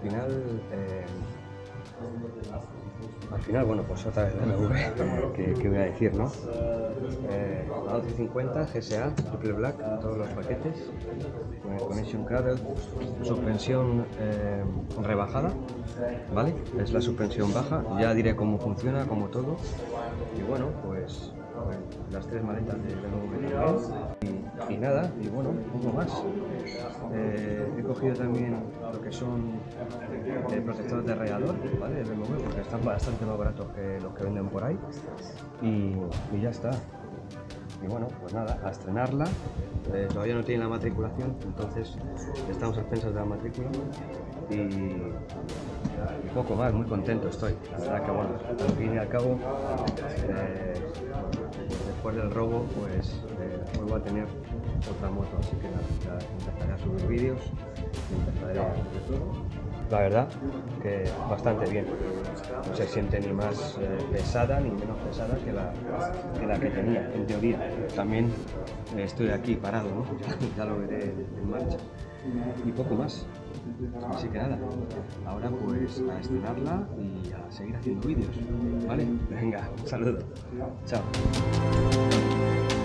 al final, bueno, pues otra vez BMW, que voy a decir, ¿no? La 1250 GSA, Triple Black, todos los paquetes, con el Connection Cradle, suspensión rebajada, ¿vale? Es la suspensión baja, ya diré cómo funciona, como todo, y bueno, pues las tres maletas de BMW también, y nada, y bueno, un poco más. He cogido también lo que son protectores de radiador, ¿vale? De BMW, porque están bastante más baratos que los que venden por ahí, y ya está. Y bueno, pues nada, a estrenarla. Todavía no tiene la matriculación, entonces estamos a expensas de la matrícula y poco más, muy contento estoy. La verdad que bueno, al fin y al cabo, después del robo, pues vuelvo a tener otra moto, así que nada, ya empezaré a subir vídeos y empezaré a hacer todo. La verdad que bastante bien, no se siente ni más pesada ni menos pesada que la que tenía, en teoría. También estoy aquí parado, ¿no? Ya lo veré en marcha. Y poco más, así que nada, ahora pues a estrenarla y a seguir haciendo vídeos, ¿vale? Venga, un saludo, chao.